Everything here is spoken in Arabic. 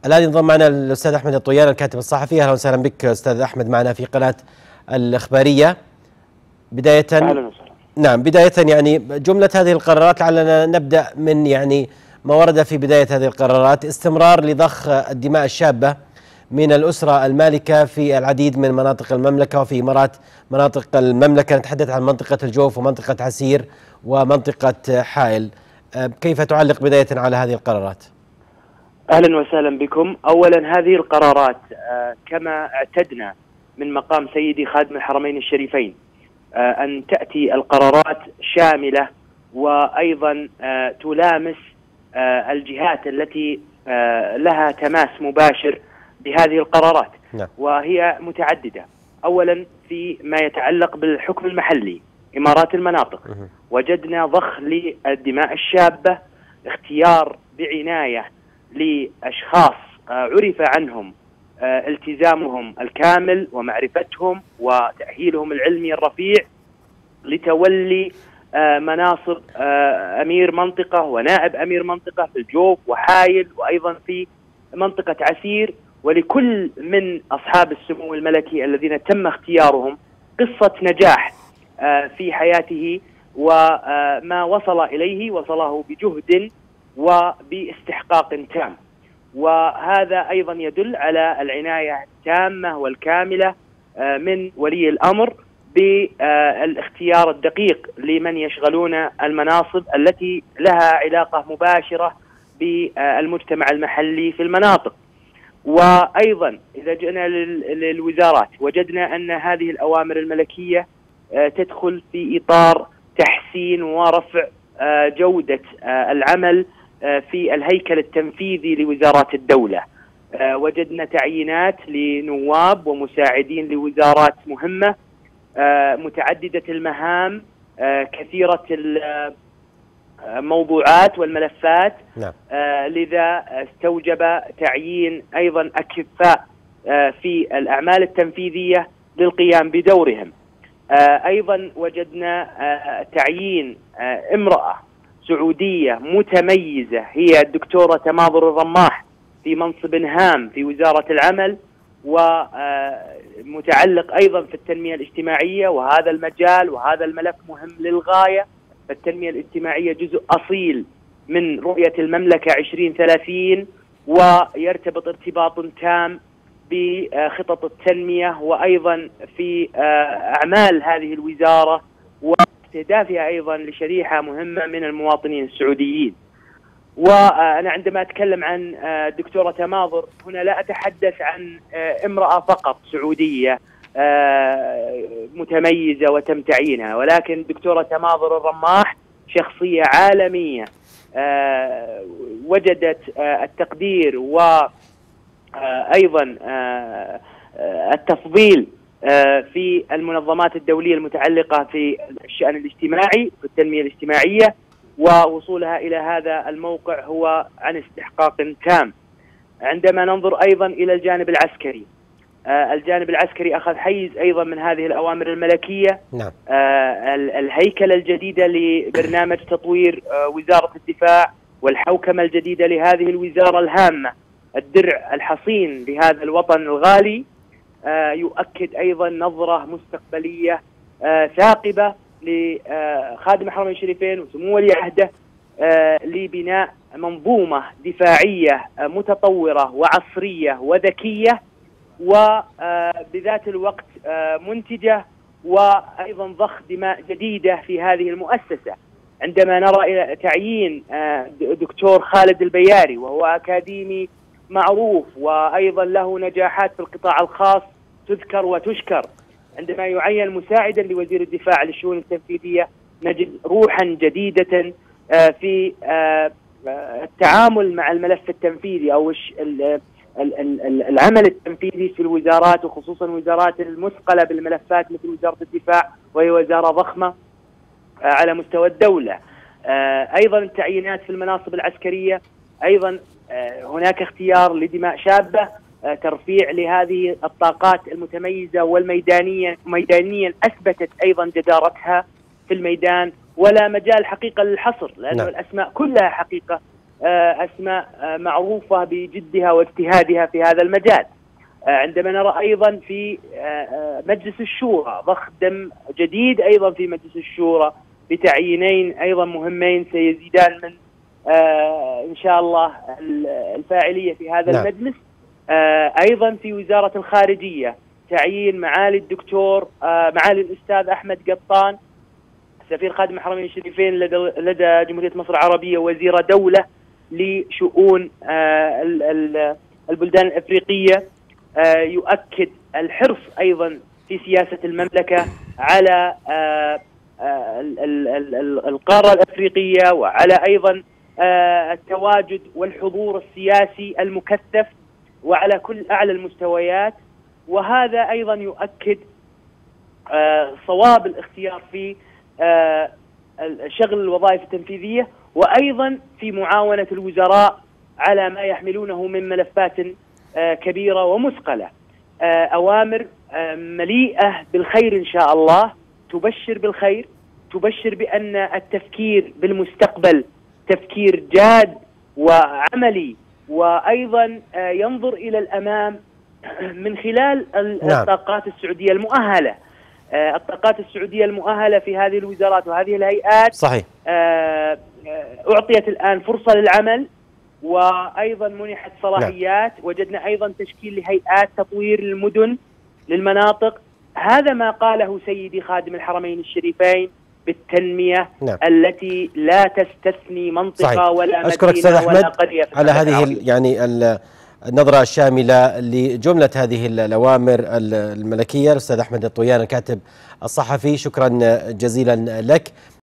الآن ينضم معنا الأستاذ أحمد الطويان الكاتب الصحفي. أهلا وسهلا بك أستاذ أحمد معنا في قناة الإخبارية. بداية أهلا وسهلا. نعم، بداية يعني جملة هذه القرارات، لعلنا نبدأ من يعني ما ورد في بداية هذه القرارات: استمرار لضخ الدماء الشابة من الأسرة المالكة في العديد من مناطق المملكة وفي إمارات مناطق المملكة. نتحدث عن منطقة الجوف ومنطقة عسير ومنطقة حائل. كيف تعلق بداية على هذه القرارات؟ أهلا وسهلا بكم. أولا، هذه القرارات كما اعتدنا من مقام سيدي خادم الحرمين الشريفين أن تأتي القرارات شاملة وأيضا تلامس الجهات التي لها تماس مباشر بهذه القرارات. نعم. وهي متعددة. أولا، في ما يتعلق بالحكم المحلي إمارات المناطق، وجدنا ضخ للدماء الشابة، اختيار بعناية لأشخاص عرف عنهم التزامهم الكامل ومعرفتهم وتأهيلهم العلمي الرفيع لتولي مناصب أمير منطقة ونائب أمير منطقة في الجوف وحايل وأيضا في منطقة عسير. ولكل من أصحاب السمو الملكي الذين تم اختيارهم قصة نجاح في حياته، وما وصل إليه وصله بجهد وباستحقاق تام. وهذا أيضا يدل على العناية التامة والكاملة من ولي الأمر بالاختيار الدقيق لمن يشغلون المناصب التي لها علاقة مباشرة بالمجتمع المحلي في المناطق. وأيضا إذا جئنا للوزارات وجدنا أن هذه الأوامر الملكية تدخل في إطار تحسين ورفع جودة العمل في الهيكل التنفيذي لوزارات الدولة. وجدنا تعيينات لنواب ومساعدين لوزارات مهمة متعددة المهام، كثيرة الموضوعات والملفات. نعم. لذا استوجب تعيين أيضا أكفاء في الأعمال التنفيذية للقيام بدورهم. أيضا وجدنا تعيين امرأة سعودية متميزة هي الدكتورة تماضر الرماح في منصب هام في وزارة العمل، ومتعلق أيضا في التنمية الاجتماعية، وهذا المجال وهذا الملف مهم للغاية. التنمية الاجتماعية جزء أصيل من رؤية المملكة 2030، ويرتبط ارتباط تام بخطط التنمية وأيضا في أعمال هذه الوزارة واستهدافها أيضا لشريحة مهمة من المواطنين السعوديين. وأنا عندما أتكلم عن الدكتورة تماضر هنا لا أتحدث عن امرأة فقط سعودية متميزة وتم تعيينها، ولكن الدكتورة تماضر الرماح شخصية عالمية وجدت التقدير وأيضا التفضيل في المنظمات الدولية المتعلقة في الشأن الاجتماعي في التنمية الاجتماعية، ووصولها إلى هذا الموقع هو عن استحقاق تام. عندما ننظر أيضا إلى الجانب العسكري، الجانب العسكري أخذ حيز أيضا من هذه الأوامر الملكية. نعم. الهيكلة الجديدة لبرنامج تطوير وزارة الدفاع والحوكمة الجديدة لهذه الوزارة الهامة، الدرع الحصين لهذا الوطن الغالي، يؤكد أيضا نظرة مستقبلية ثاقبة لخادم الحرمين الشريفين وسمو ولي عهده لبناء منظومة دفاعية متطورة وعصرية وذكية، وبذات الوقت منتجة، وأيضا ضخ دماء جديدة في هذه المؤسسة. عندما نرى إلى تعيين دكتور خالد البياري وهو أكاديمي معروف وأيضا له نجاحات في القطاع الخاص تذكر وتشكر، عندما يعين مساعدا لوزير الدفاع للشؤون التنفيذية نجد روحا جديدة في التعامل مع الملف التنفيذي أو العمل التنفيذي في الوزارات، وخصوصا الوزارات المثقلة بالملفات مثل وزارة الدفاع، وهي وزارة ضخمة على مستوى الدولة. أيضا التعيينات في المناصب العسكرية، أيضا هناك اختيار لدماء شابة، ترفيع لهذه الطاقات المتميزة ميدانيا أثبتت أيضا جدارتها في الميدان، ولا مجال حقيقة للحصر، لأن الأسماء كلها حقيقة أسماء معروفة بجدها واجتهادها في هذا المجال. عندما نرى أيضا في مجلس الشورى ضخ دم جديد أيضا في مجلس الشورى بتعيينين أيضا مهمين سيزيدان من إن شاء الله الفاعلية في هذا المجلس. أيضا في وزارة الخارجية تعيين معالي الأستاذ أحمد قطان سفير خادم الحرمين الشريفين لدى جمهورية مصر العربية وزير دولة لشؤون البلدان الأفريقية، يؤكد الحرص أيضا في سياسة المملكة على القارة الأفريقية وعلى أيضا التواجد والحضور السياسي المكثف وعلى كل أعلى المستويات. وهذا أيضا يؤكد صواب الاختيار في شغل الوظائف التنفيذية وأيضا في معاونة الوزراء على ما يحملونه من ملفات كبيرة ومثقلة. أوامر مليئة بالخير إن شاء الله، تبشر بالخير، تبشر بأن التفكير بالمستقبل تفكير جاد وعملي وأيضا ينظر إلى الأمام من خلال الطاقات السعودية المؤهلة. الطاقات السعودية المؤهلة في هذه الوزارات وهذه الهيئات صحيح أعطيت الآن فرصة للعمل وأيضا منحت صلاحيات. وجدنا أيضا تشكيل لهيئات تطوير المدن للمناطق. هذا ما قاله سيدي خادم الحرمين الشريفين بالتنمية التي لا تستثني منطقة صحيح. ولا أشكرك مدينة أستاذ ولا أحمد قرية على هذه النظرة الشاملة لجملة هذه الأوامر الملكية. الأستاذ أحمد الطويان الكاتب الصحفي، شكرا جزيلا لك.